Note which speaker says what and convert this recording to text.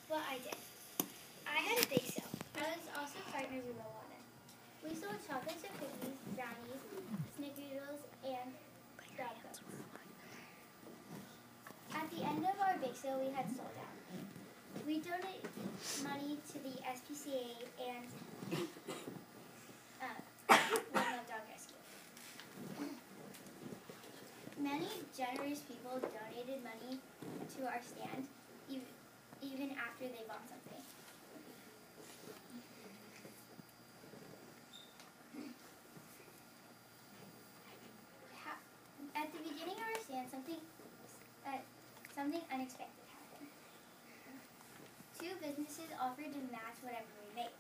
Speaker 1: Well, I did. I had a big sale. I was also partnered with Moana. We sold chocolate chip cookies, brownies, snickerdoodles, and dog bones. At the end of our bake sale, we had sold out. We donated money to the SPCA and One Love Dog Rescue. Many generous people donated money to our stand, even after they bought something. At the beginning of our stand, something unexpected happened. Two businesses offered to match whatever we made.